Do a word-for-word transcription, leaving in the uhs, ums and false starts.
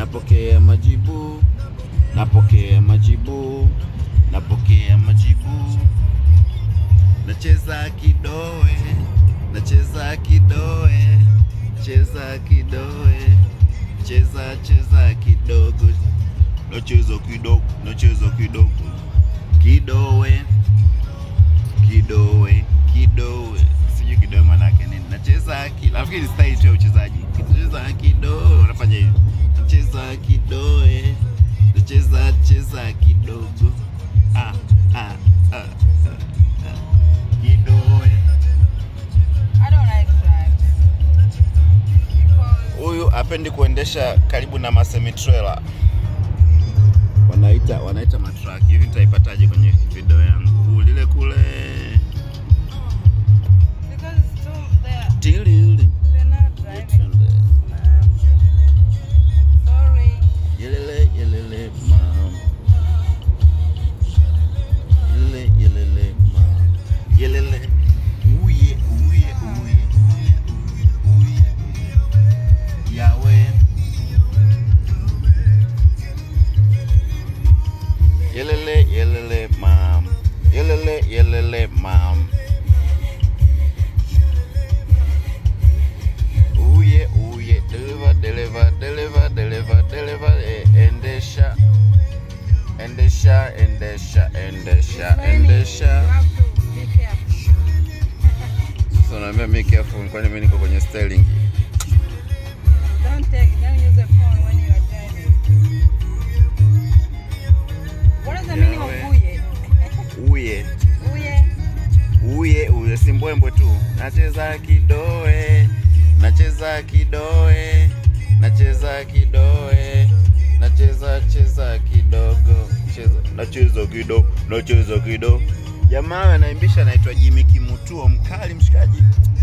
napokea majibu, napokea majibu, napokea majibu. Nacheza kidoe, nacheza kidoe, cheza kidoe, cheza cheza kidogo, nacheza kidogo, nacheza kidogo, kidoe, kidoe, kidoe. Sijui kidoe maana yake nini. Nacheza kidoe, nafikiri style tu ya uchezaji. Nacheza kidoe, unafanya hivi. Nacheza kidoe, nacheza cheza kidogo. Ah ah ah. ah. Kidoe. I don't like flags. Huyu hapendi kuendesha karibu na masemi trailer. Wanaita wanaita matraki. Hivi nitaipataje kwenye video yangu? Lile kule. Because it's too there. Tilili. They're not driving. Sorry. Yelele yelele mam. Yelele yelele mam. Yelele. Uye uye uye uye uye. Yawe. Yelele yelele mam. Yelele yelele mam. Uye uye deliver deliver deliver deliver deliver endesha endesha endesha endesha endesha. You have to be careful. So naambia be careful, kwani mimi niko kwenye styling. Don't take, don't use the phone when you are driving. What is the meaning of uye? Uye Uye. uye uye simbwembwe tu. Nacheza kidoe, nacheza kidoe, nacheza kidoe, nacheza cheza kidogo, cheza nacheza kidogo, nacheza kidogo. Jamaa anaimbisha anaitwa Jimmy Kimutuo, mkali mshikaji.